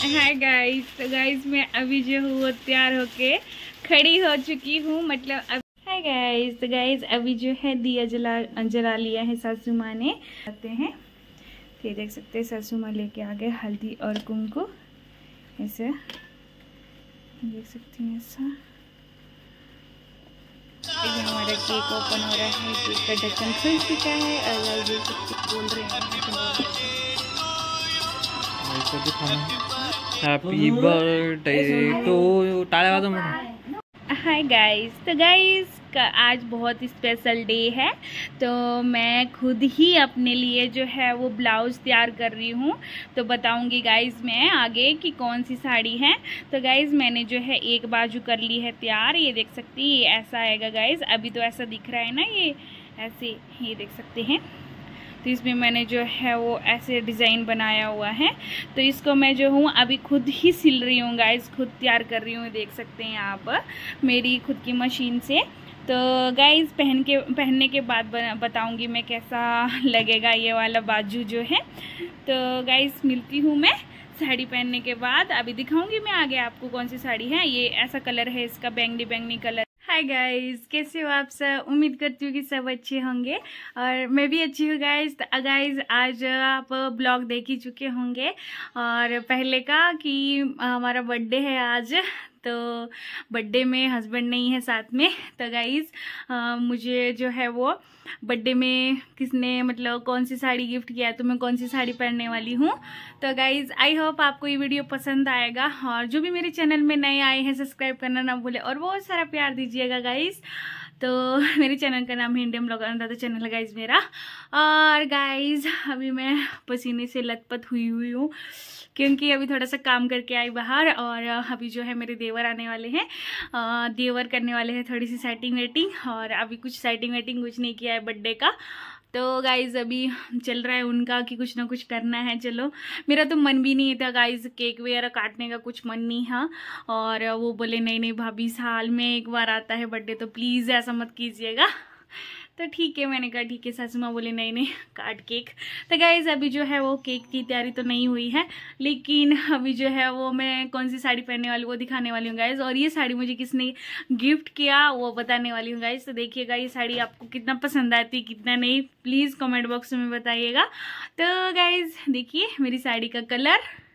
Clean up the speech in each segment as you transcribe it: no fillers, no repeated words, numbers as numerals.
Hi guys, तो guys मैं अभी जो हूँ वो तैयार होके खड़ी हो चुकी हूँ। मतलब अब हाय गाइस, तो गाइस अभी जो है दिया जला लिया है सासू माँ ने। आते हैं तो ये देख सकते हैं सासू माँ लेके आ गए हल्दी और कुमकुम। ऐसे देख सकते हैं ऐसा। ये हमारा केक ओपन हो रहा है, केक का ढक्कन खुल चुका है और गाइस देख सकते बोल रहे हैं हैप्पी बर्थडे टू यू। टाळ्या वाजव म्हणून। हाय गाइस, तो गाइस का आज बहुत स्पेशल डे है। तो मैं खुद ही अपने लिए जो है वो ब्लाउज़ तैयार कर रही हूँ। तो बताऊँगी गाइस मैं आगे कि कौन सी साड़ी है। तो गाइस मैंने जो है एक बाजू कर ली है तैयार, ये देख सकती है। ये ऐसा आएगा गाइस, अभी तो ऐसा दिख रहा है ना, ये ऐसे ये देख सकते हैं। तो इसमें मैंने जो है वो ऐसे डिज़ाइन बनाया हुआ है। तो इसको मैं जो हूँ अभी खुद ही सिल रही हूँ गाइस, खुद तैयार कर रही हूँ। देख सकते हैं आप मेरी खुद की मशीन से। तो गाइस पहनने के बाद बताऊँगी मैं कैसा लगेगा ये वाला बाजू जो है। तो गाइस मिलती हूँ मैं साड़ी पहनने के बाद। अभी दिखाऊंगी मैं आगे आपको कौन सी साड़ी है। ये ऐसा कलर है इसका, बैंगनी बैंगनी कलर। हाय गाइस, कैसे हो आप सब? उम्मीद करती हूँ कि सब अच्छे होंगे और मैं भी अच्छी हूँ गाइस। तो गाइस आज आप ब्लॉग देख ही चुके होंगे और पहले का कि हमारा बर्थडे है आज। तो बर्थडे में हस्बैंड नहीं है साथ में। तो गाइस मुझे जो है वो बर्थडे में किसने मतलब कौन सी साड़ी गिफ्ट किया है, तो मैं कौन सी साड़ी पहनने वाली हूँ। तो गाइज आई होप आपको ये वीडियो पसंद आएगा और जो भी मेरे चैनल में नए आए हैं सब्सक्राइब करना ना भूले और बहुत सारा प्यार दीजिएगा गाइज। तो मेरे चैनल का नाम है इंडियन ब्लॉगर अनुराधा चैनल है गाइज मेरा। और गाइज अभी मैं पसीने से लथपथ हुई हूँ क्योंकि अभी थोड़ा सा काम करके आई बाहर और अभी जो है मेरे देवर आने वाले हैं। देवर करने वाले हैं थोड़ी सी सेटिंग वेटिंग और अभी कुछ सेटिंग वेटिंग कुछ नहीं किया है बर्थडे का। तो गाइज़ अभी चल रहा है उनका कि कुछ ना कुछ करना है। चलो मेरा तो मन भी नहीं था गाइज़, केक वगैरह काटने का कुछ मन नहीं था। और वो बोले नहीं नहीं भाभी साल में एक बार आता है बर्थडे, तो प्लीज़ ऐसा मत कीजिएगा। तो ठीक है, मैंने कहा ठीक है। सासू माँ बोले नहीं नहीं काट केक। तो गाइज़ अभी जो है वो केक की तैयारी तो नहीं हुई है, लेकिन अभी जो है वो मैं कौन सी साड़ी पहनने वाली वो दिखाने वाली हूँ गाइज़। और ये साड़ी मुझे किसने गिफ्ट किया वो बताने वाली हूँ गाइज़। तो देखिएगा ये साड़ी आपको कितना पसंद आती है कितना नहीं, प्लीज़ कमेंट बॉक्स में बताइएगा। तो गाइज़ देखिए मेरी साड़ी का कलर।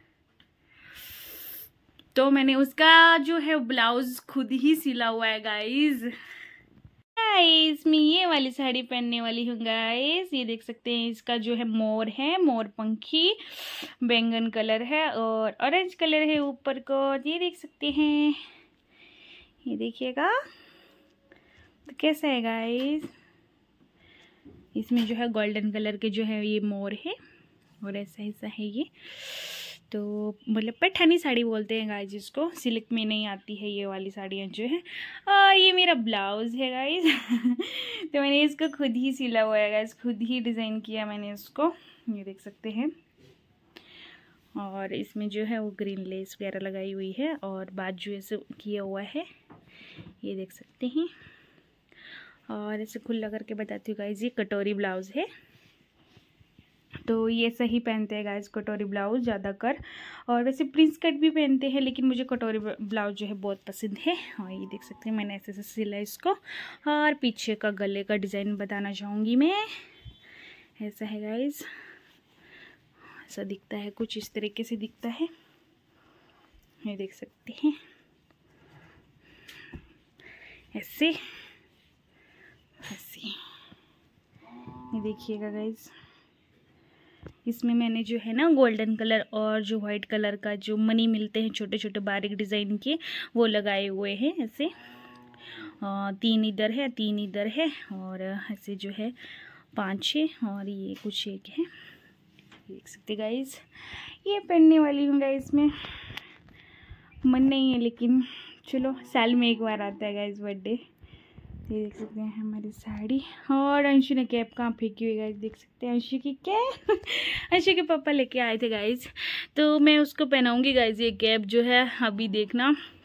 तो मैंने उसका जो है ब्लाउज खुद ही सिला हुआ है गाइज़। गाइस मैं ये वाली साड़ी पहनने वाली हूँ गाइस। ये देख सकते हैं इसका जो है मोर है, मोर पंखी बैंगन कलर है और ऑरेंज कलर है ऊपर को, ये देख सकते हैं। ये देखिएगा तो कैसा है गाइस। इसमें जो है गोल्डन कलर के जो है ये मोर है और ऐसा ऐसा है ये। तो मतलब पैठानी साड़ी बोलते हैं गाइज जिसको, सिल्क में नहीं आती है ये वाली साड़ियाँ जो है। और ये मेरा ब्लाउज़ है गाइज। तो मैंने इसको खुद ही सिला हुआ है गाइज, खुद ही डिज़ाइन किया मैंने इसको, ये देख सकते हैं। और इसमें जो है वो ग्रीन लेस वगैरह लगाई हुई है और बाजू ऐसे किया हुआ है, ये देख सकते हैं। और ऐसे खुला करके बताती हूँ गाइज, ये कटोरी ब्लाउज़ है। तो ये सही पहनते हैं गाइस कटोरी ब्लाउज ज़्यादातर, और वैसे प्रिंस कट भी पहनते हैं, लेकिन मुझे कटोरी ब्लाउज जो है बहुत पसंद है। और ये देख सकते हैं मैंने ऐसे ऐसे सिला इसको। और पीछे का गले का डिज़ाइन बताना चाहूँगी मैं, ऐसा है गाइस, ऐसा दिखता है, कुछ इस तरीके से दिखता है, ये देख सकते हैं ऐसे ऐसे। ये देखिएगा गाइस, इसमें मैंने जो है ना गोल्डन कलर और जो वाइट कलर का जो मनी मिलते हैं छोटे छोटे बारीक डिज़ाइन के, वो लगाए हुए हैं ऐसे। 3 इधर है 3 इधर है और ऐसे जो है 5-6 और ये कुछ एक है, देख सकते गाइस। ये पहनने वाली हूँ गाइस, में मन नहीं है लेकिन चलो साल में एक बार आता है गाइस बर्थडे। ये देख सकते हैं हमारी साड़ी। और अंशु ने कैप कहाँ फेंकी हुई गाइस, देख सकते हैं अंशु की कैप। अंशु के पापा लेके आए थे गाइस, तो मैं उसको पहनाऊंगी गाइस ये कैप जो है। अभी देखना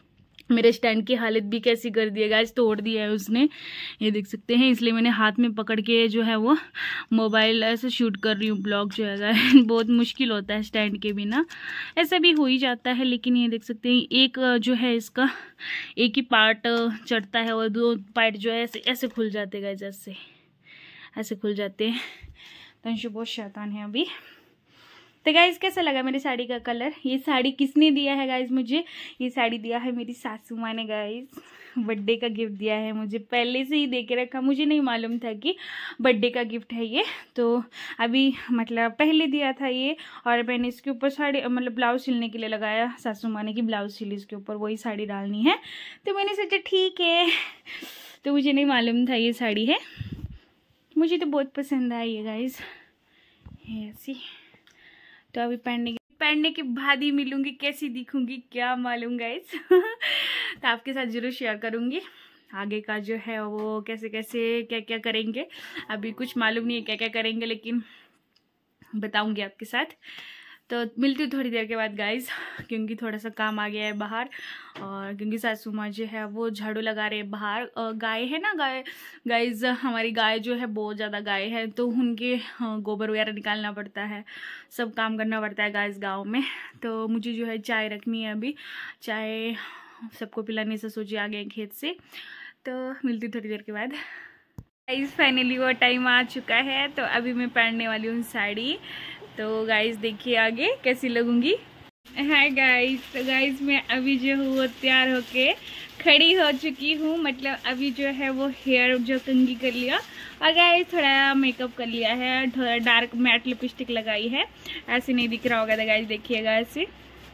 मेरे स्टैंड की हालत भी कैसी कर दी है गाइस, तोड़ दिया है उसने, ये देख सकते हैं। इसलिए मैंने हाथ में पकड़ के जो है वो मोबाइल ऐसे शूट कर रही हूँ ब्लॉग जो है गाइस। बहुत मुश्किल होता है स्टैंड के बिना, ऐसा भी हो ही जाता है। लेकिन ये देख सकते हैं एक जो है इसका एक ही पार्ट चढ़ता है और 2 पार्ट जो है ऐसे ऐसे खुल जाते हैं गाइस, ऐसे ऐसे खुल जाते हैं। तो अंशु बहुत शैतान है अभी। तो गाइज कैसा लगा मेरी साड़ी का कलर? ये साड़ी किसने दिया है गाइज मुझे? ये साड़ी दिया है मेरी सासू माँ ने गाइज, बर्थडे का गिफ्ट दिया है मुझे। पहले से ही दे के रखा, मुझे नहीं मालूम था कि बर्थडे का गिफ्ट है ये, तो अभी मतलब पहले दिया था ये। और मैंने इसके ऊपर साड़ी मतलब ब्लाउज सिलने के लिए लगाया, सासू माँ ने की ब्लाउज सिली इसके ऊपर, वही साड़ी डालनी है। तो मैंने सोचा ठीक है, तो मुझे नहीं मालूम था ये साड़ी है। मुझे तो बहुत पसंद आई है गाइज ऐसी। तो अभी पहनने के बाद ही मिलूंगी, कैसी दिखूंगी क्या मालूम गाइस। तो आपके साथ जरूर शेयर करूंगी आगे का जो है वो कैसे कैसे क्या क्या करेंगे। अभी कुछ मालूम नहीं है क्या क्या करेंगे, लेकिन बताऊंगी आपके साथ। तो मिलती हूँ थोड़ी देर के बाद गाइज, क्योंकि थोड़ा सा काम आ गया है बाहर। और क्योंकि सासू माँ जो है वो झाड़ू लगा रहे हैं बाहर। गाय है ना, गाय गाइज हमारी गाय जो है बहुत ज़्यादा गाय है, तो उनके गोबर वगैरह निकालना पड़ता है, सब काम करना पड़ता है गाइज गाँव में। तो मुझे जो है चाय रखनी है, अभी चाय सबको पिलाने से सोचे आ गए खेत से। तो मिलती थोड़ी देर के बाद गाइज। फाइनली वो टाइम आ चुका है, तो अभी मैं पहनने वाली हूँ साड़ी। तो गाइज देखिए आगे कैसी लगूंगी। हाय गाइज, तो गाइज मैं अभी जो हूँ वो तैयार होके खड़ी हो चुकी हूँ। मतलब अभी जो है वो हेयर जो कंघी कर लिया और गाइज थोड़ा मेकअप कर लिया है, थोड़ा डार्क मैट लिपस्टिक लगाई है। ऐसे नहीं दिख रहा होगा तो गाइज देखिएगा, ऐसे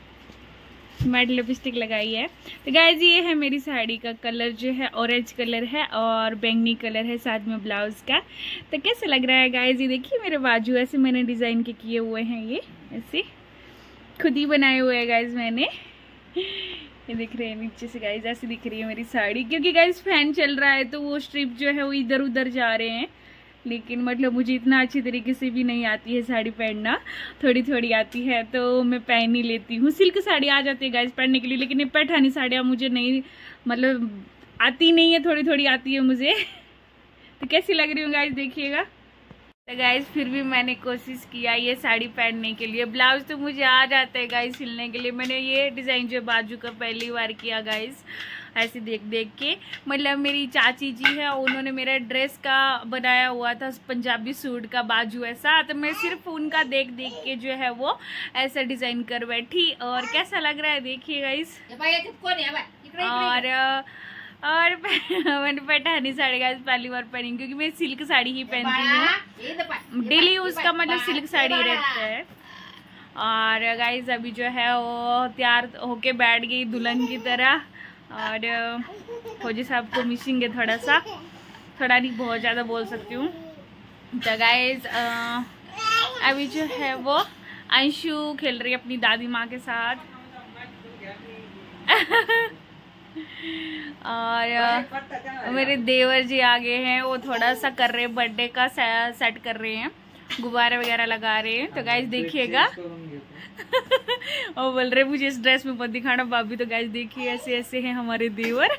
मैट लिपस्टिक लगाई है। तो गाइज ये है मेरी साड़ी का कलर जो है ऑरेंज कलर है और बैंगनी कलर है साथ में ब्लाउज का। तो कैसा लग रहा है गाइज? ये देखिए मेरे बाजू ऐसे मैंने डिज़ाइन के किए हुए हैं, ये ऐसे खुद ही बनाए हुए हैं गाइज मैंने। ये दिख रहे हैं नीचे से गाइज, ऐसे दिख रही है मेरी साड़ी। क्योंकि गाइज फैन चल रहा है तो वो स्ट्रिप जो है वो इधर उधर जा रहे हैं। लेकिन मतलब मुझे इतना अच्छी तरीके से भी नहीं आती है साड़ी पहनना, थोड़ी थोड़ी आती है तो मैं पहन ही लेती हूँ। सिल्क साड़ी आ जाती है गाइज पहनने के लिए, लेकिन ये पैठानी साड़ियाँ मुझे नहीं मतलब आती नहीं है, थोड़ी थोड़ी आती है मुझे। तो कैसी लग रही हूँ गाइज देखिएगा। तो गाइज फिर भी मैंने कोशिश किया ये साड़ी पहनने के लिए। ब्लाउज तो मुझे आ जाता है गाइज सिलने के लिए। मैंने ये डिज़ाइन जो बाजू का पहली बार किया गाइज, ऐसे देख देख के। मतलब मेरी चाची जी है, उन्होंने मेरा ड्रेस का बनाया हुआ था पंजाबी सूट का बाजू ऐसा, तो मैं सिर्फ उनका देख देख के जो है वो ऐसा डिज़ाइन कर बैठी। और कैसा लग रहा है देखिए गाइज। और मैंने पैठानी साड़ी गाइस पहली बार पहनी, क्योंकि मैं सिल्क साड़ी ही पहनती हूँ डेली, उसका मतलब सिल्क साड़ी रहता है। और गाइस अभी जो है वो तैयार होके बैठ गई दुल्हन की तरह। और फौजी साहब को मिसिंग है थोड़ा सा, थोड़ा नहीं बहुत ज़्यादा बोल सकती हूँ। तो गाइस अभी जो है वो अंशु खेल रही है अपनी दादी माँ के साथ। और मेरे देवर जी आगे हैं, वो थोड़ा सा कर रहे हैं बर्थडे का सेट कर रहे हैं, गुब्बारे वगैरह लगा रहे हैं। तो गाइस देखिएगा। और बोल रहे मुझे इस ड्रेस में मत दिखाना भाभी। तो गाइस देखिए ऐसे ऐसे हैं हमारे देवर।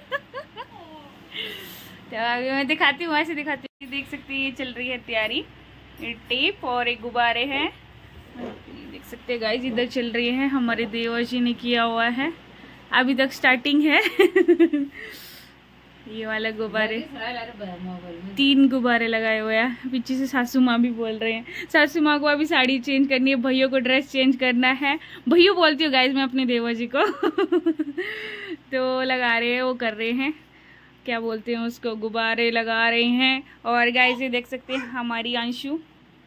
तो अभी मैं दिखाती हूँ, ऐसे दिखाती हूँ। देख सकते हैं ये चल रही है तैयारी, ये टेप और एक गुब्बारे हैं, देख सकते हैं गाइस इधर चल रही है। हमारे देवर जी ने किया हुआ है, अभी तक स्टार्टिंग है। ये वाला गुब्बारे 3 गुब्बारे लगाए हुए हैं। पीछे से सासू माँ भी बोल रहे हैं, सासू माँ को अभी साड़ी चेंज करनी है, भैया को ड्रेस चेंज करना है। भैया बोलती हूँ गाइस मैं अपने देवर जी को। तो लगा रहे हैं, वो कर रहे हैं, क्या बोलते हैं उसको, गुब्बारे लगा रहे हैं। और गाइस ये देख सकते हैं हमारी अंशु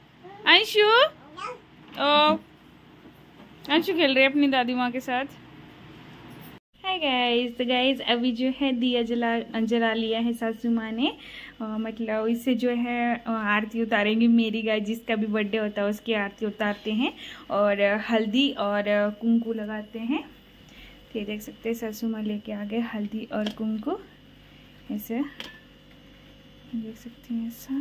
खेल रही है अपनी दादी माँ के साथ। हाय गाइस, तो गाइस अभी जो है दिया जला लिया है सासू माँ ने। मतलब इससे जो है आरती उतारेंगे मेरी गाय, जिसका भी बर्थडे होता है उसकी आरती उतारते हैं और हल्दी और कुंकू लगाते हैं। तो ये देख सकते हैं सासू माँ लेके आ गए हल्दी और कुंकू, ऐसे देख सकते हैं ऐसा।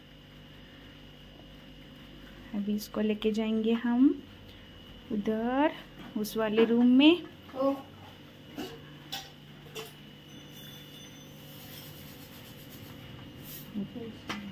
अभी इसको लेके जाएंगे हम उधर उस वाले रूम में।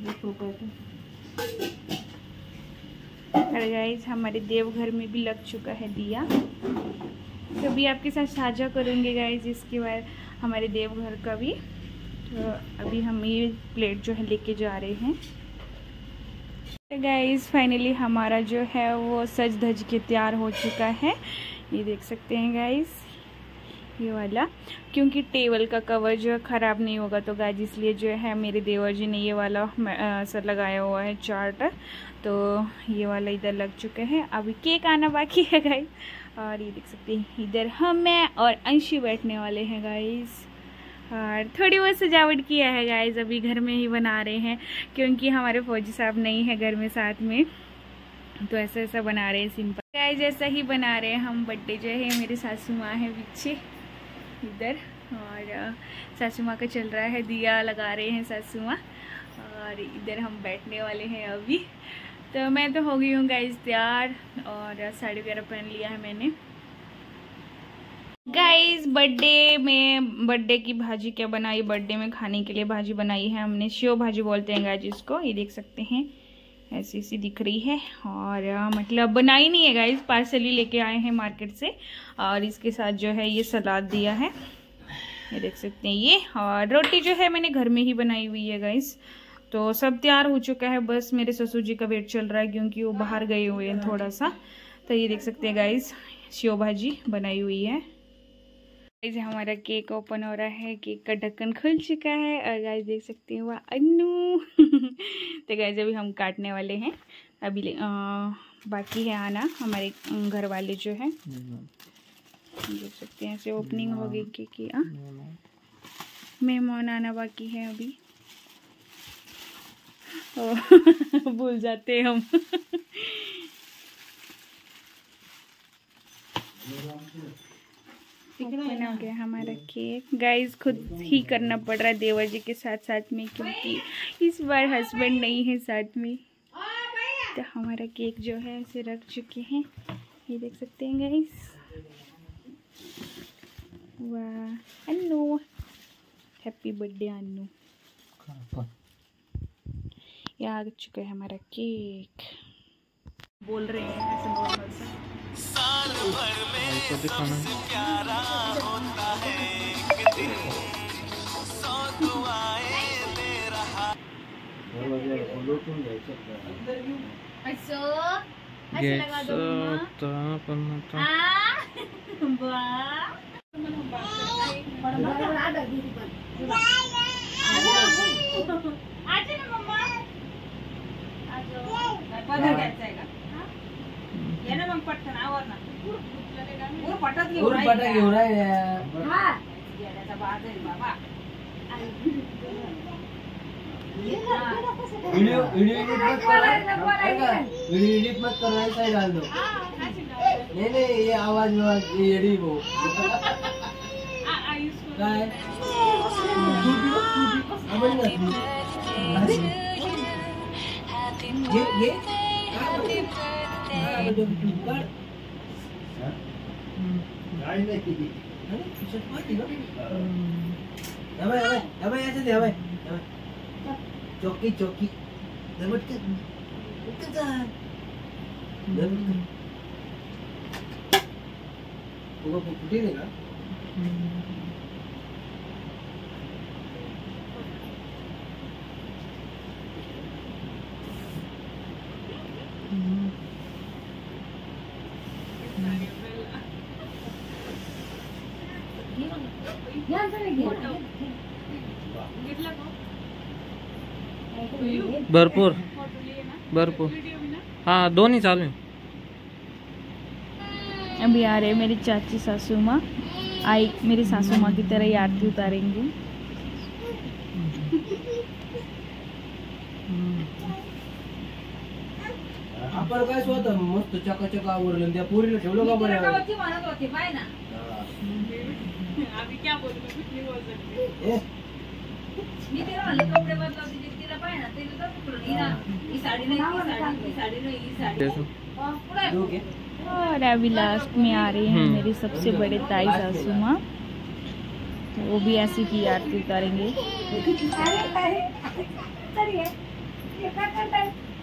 और गाइस हमारे देवघर में भी लग चुका है दिया। तो अभी आपके साथ साझा करूँगी गाइस इसके बाद हमारे देवघर का भी। तो अभी हम ये प्लेट जो है लेके जा रहे हैं। तो गाइस फाइनली हमारा जो है वो सज धज के तैयार हो चुका है। ये देख सकते हैं गाइस ये वाला, क्योंकि टेबल का कवर जो है ख़राब नहीं होगा तो गाइस इसलिए जो है मेरे देवर जी ने ये वाला सर लगाया हुआ है चार्ट। तो ये वाला इधर लग चुका है, अभी केक आना बाकी है गाइस। और ये देख सकते हैं इधर हम मैं और अंशी बैठने वाले हैं गाइस। और थोड़ी बहुत सजावट किया है गाइस, अभी घर में ही बना रहे हैं क्योंकि हमारे फौजी साहब नहीं है घर में साथ में, तो ऐसा बना रहे हैं सिंपल गाइस, ऐसा ही बना रहे हैं हम। बर्थडे जो है मेरे सासू माँ है पीछे इधर, और सासू माँ का चल रहा है, दिया लगा रहे हैं सासू माँ। और इधर हम बैठने वाले हैं अभी। तो मैं तो हो गई हूँ गाइस तैयार, और साड़ी वगैरह पहन लिया है मैंने। गाइस बर्थडे की भाजी क्या बनाई, बर्थडे में खाने के लिए भाजी बनाई है हमने, शेव भाजी बोलते हैं गाइस इसको। ये देख सकते हैं ऐसी सी दिख रही है, और मतलब बनाई नहीं है गाइस, पार्सल ही लेके आए हैं मार्केट से। और इसके साथ जो है ये सलाद दिया है, ये देख सकते हैं ये। और रोटी जो है मैंने घर में ही बनाई हुई है गाइस। तो सब तैयार हो चुका है, बस मेरे ससुर जी का वेट चल रहा है क्योंकि वो बाहर गए हुए हैं थोड़ा सा। तो ये देख सकते हैं गाइस शेव भाजी बनाई हुई है। गाइस हमारा केक ओपन हो रहा है, केक का ढक्कन खुल चुका है, और गाइस देख सकते हैं वाह अन्नू। तो गाइस अभी हम काटने वाले हैं, अभी बाकी है आना हमारे घर वाले जो है, देख सकते हैं ऐसे ओपनिंग हो गई केक की। मेहमान आना बाकी है अभी। भूल जाते हैं हम। ओपन हो गया हमारा केक गाइस, खुद ही करना पड़ रहा है देवर जी के साथ साथ में, क्योंकि इस बार हस्बैंड नहीं है साथ में। तो हमारा केक जो है ऐसे रख चुके हैं, ये देख सकते हैं गाइस। वाह अन्नू, हैप्पी बर्थडे अन्नू। ये आ चुका है हमारा केक। बोल रहे हैं ऐसे नॉर्मल सा। वीडियो एडिट मत करो, ऐसा ही डाल दो। नहीं ये आवाज ये एडिट वो चौकी चौकी देगा। भरपूर भरपूर, हाँ दोनों चालू हैं। अभी आ रहे मेरी चाची सासू माँ, आई मेरी सासू माँ की तरह ही आरती उतारेंगे। आपण काय स्वतः मस्त चकाचक आवरलं, त्या पोरीला ठेवलं का बरं? म्हणत होती बाय ना, अभी क्या बोलूं, कुछ नहीं बोल सकते। मी तिला म्हणले कपडे बदलावते, तिला पाय ना, तिला तर ही साडी नाही, ही साडी नाही, ही साडी पुढे। और अभी लास्ट में आ रही हैं मेरी सबसे बड़े ताई सासू माँ, तो वो भी ऐसी की आरती उतारेंगे।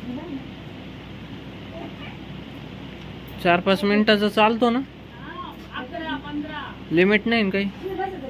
4-5 मिनिटाचा चालतो ना, लिमिट नाही ना काही.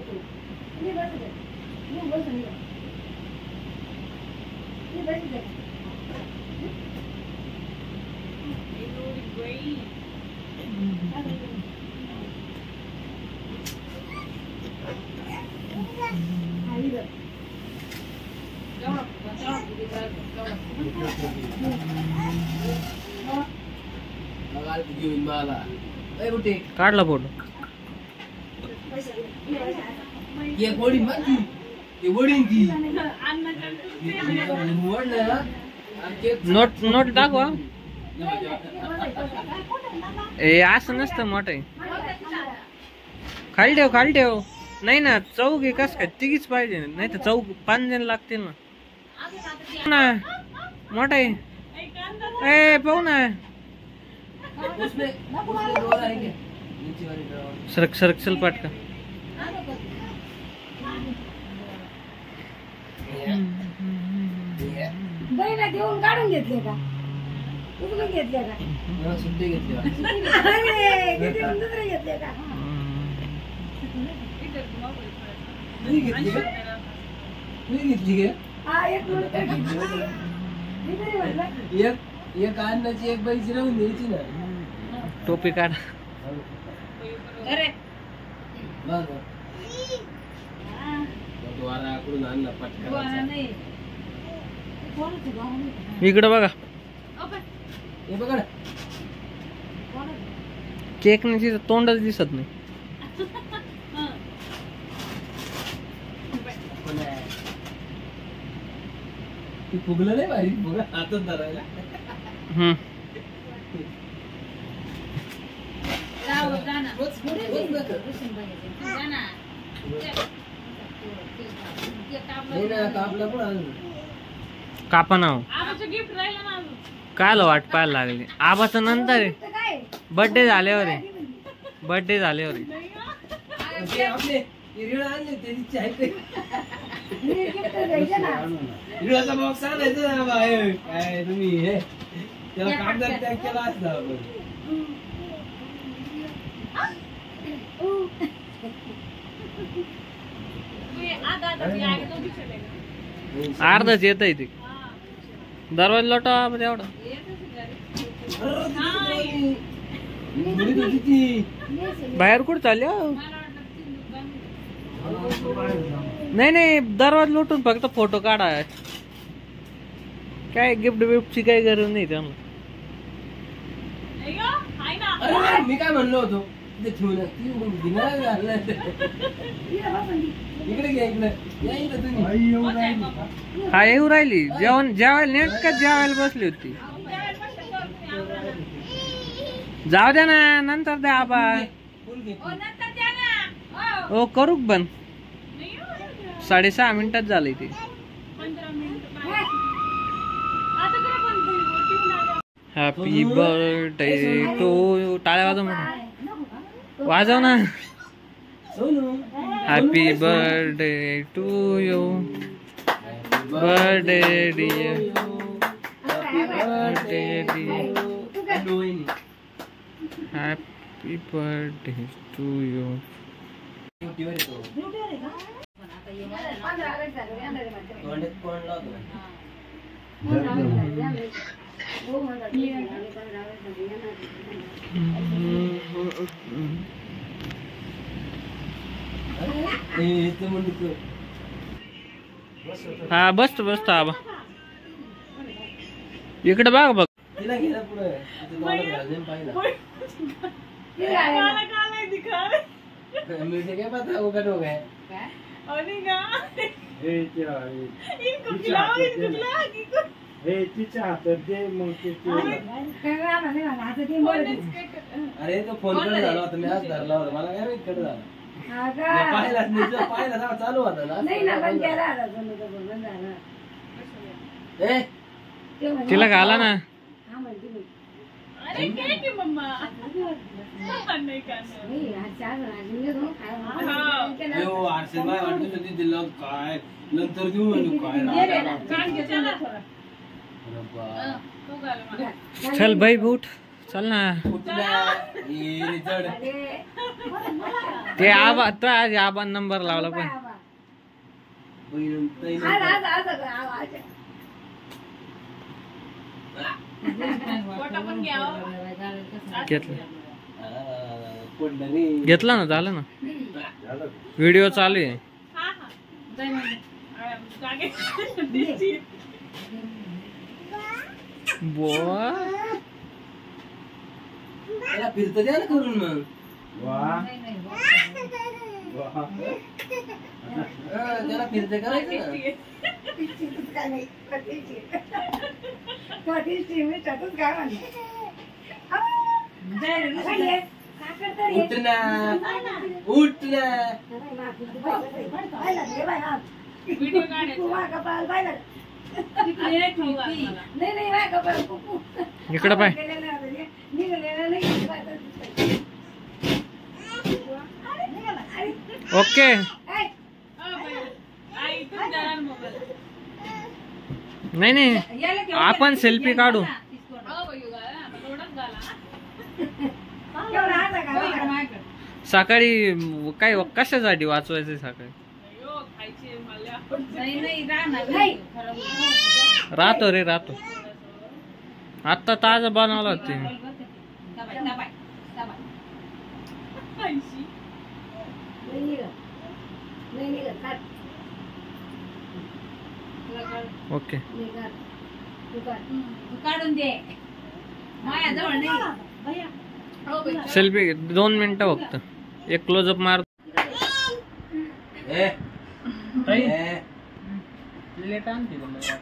काढला फोटो. ये गोडी माती ये गोडी की नोट दाखवा. ए असं नसतं मोठं. खाली ठेव. नाही ना, चौक आहे कस काय, तिघीच पाहिजे, नाही तर चौक 5 जण लागतील ना. मोठा आहे. ए पाहू ना. सरक चल पाटका. घेऊन काढून घेतले का, उचलून घेतले का, सुट्टी घेतली दुसरे घेतले का. एक अन्नाची एक बाईची राहून द्यायची ना. टोपी काढ. इकडे बघा. केक नाही, तोंडच दिसत नाही. फुगलं नाही भारी, फुगलं हातात धरायला. कापा ना काय वाट पाहायला लागली. आबाचं नंतर बर्थडे झाल्यावर रिळाचा बॉक्स आणायचा ना बाहेर. काय तुम्ही हे त्याला कागदात पॅक केला असता आपण. अर्धच येत आहे ते. दरवाजा लोटा एवढा. बाहेर कुठं चालले. नाही दरवाजा लोटून फक्त फोटो काढा. काय गिफ्ट बिफ्टची काही गरज नाही त्यांना. मी काय म्हणलो होतो ते ठेवून इकडे घ्या, इकडे तुम्ही. हा येऊ राहिली. जेवायला नेटकच जेवायला बसली होती. जाऊ द्या ना, नंतर द्या आबा. ओ करू बंद. 6:30 मिनिटात झालंय ते. Happy birthday to you. टाळ्या वाजव ना. Happy birthday to you. Birthday dear. Birthday dear. Happy birthday to you. हा बसतो आबा. इकडे बघ. तिला गेला पुढे मुझे क्या पता वो कट हो गए. अरे तो फोन कट झाला होता, मी आज धरला होता, मला काय माहित कट झाला. पाहिला चालू होता ना. तिला घाला ना. काय नंतर देऊ काय चल भाई उठ चल ना ते आबा तो आज आबा नंबर लावला पण घेतला ना झालं ना व्हिडिओ चालू आहे फिरत द्या ना करून मग त्याला फिरत करायचं उठना उठना इकडं पाय ओके नाही नाही आपण सेल्फी काढू सकाळी काय कशासाठी वाचवायचं सकाळी राहतो रे राहतो आता ताजा बनवला होते ओके काढून दे माझ्याजवळ नाही सेल्फी 2 मिनिटं फक्त एक क्लोजअप मार प्लेट आणते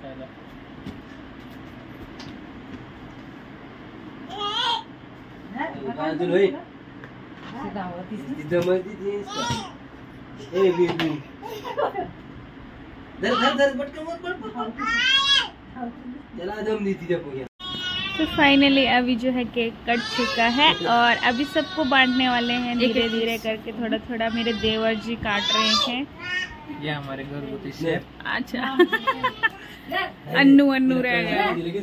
तो फाइनली अभी जो है केक कट चुका है और अभी सबको बांटने वाले हैं धीरे धीरे करके थोड़ा थोड़ा मेरे देवर जी काट रहे हैं ये हमारे घरगुती शेफ अच्छा अन्नू अन्नू रह गया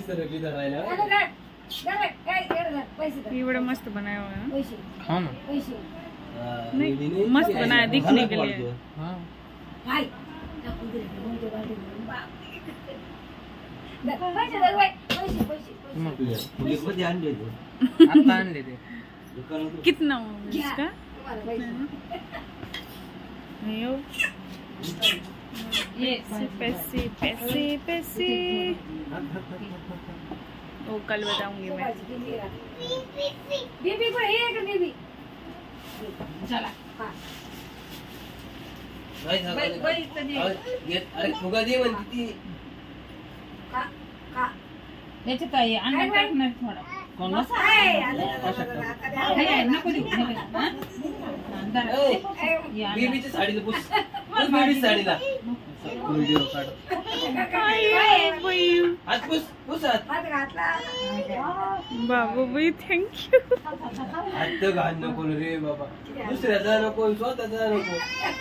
ये बड़ा मस्त बनाया हुआ है हाँ ना नहीं मस्त बनाया दिखने के लिए हाँ आता आणले ते कितना हो इसका पैसे पैसे पैसे वो कल बताऊंगी मैं बीबी को एक बीबी चला अरे फुगा दे म्हणते ती याच्यात आहे अंडा टाकणार थोडा कोण नको देऊ बेबीच्या साडीला पुस बेबी साडीला व्हिडिओ काढ हात पुस पुस हात बाबू भाई थैंक यू हात घाण नको रे बाबा दुसऱ्याचा नको स्वतःचा नको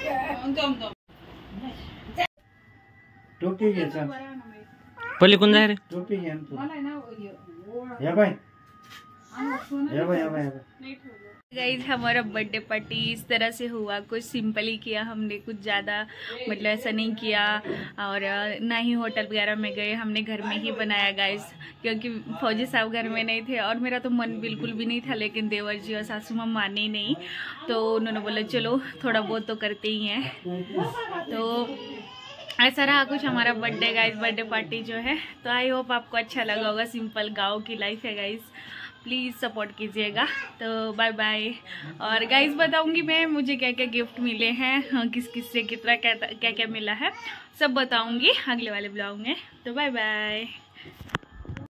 टोपी घ्यायचा पलीकडून जाय रे टोपी घ्या या बाय या बाय या बाय गाइस हमारा बर्थडे पार्टी इस तरह से हुआ, कुछ सिंपल ही किया हमने, कुछ ज़्यादा मतलब ऐसा नहीं किया और ना ही होटल वगैरह में गए, हमने घर में ही बनाया गाइस, क्योंकि फौजी साहब घर में नहीं थे और मेरा तो मन बिल्कुल भी नहीं था, लेकिन देवर जी और सासू माँ माने ही नहीं, तो उन्होंने बोला चलो थोड़ा बहुत तो करते ही हैं। तो ऐसा रहा कुछ हमारा बर्थडे गाइस, बर्थडे पार्टी जो है। तो आई होप आपको अच्छा लगा होगा, सिंपल गाँव की लाइफ है गाइस, प्लीज़ सपोर्ट कीजिएगा। तो बाय बाय। और गाइस बताऊंगी मैं मुझे क्या क्या गिफ्ट मिले हैं, किस किस से कितना क्या क्या मिला है, सब बताऊंगी अगले वाले ब्लॉग में। तो बाय बाय।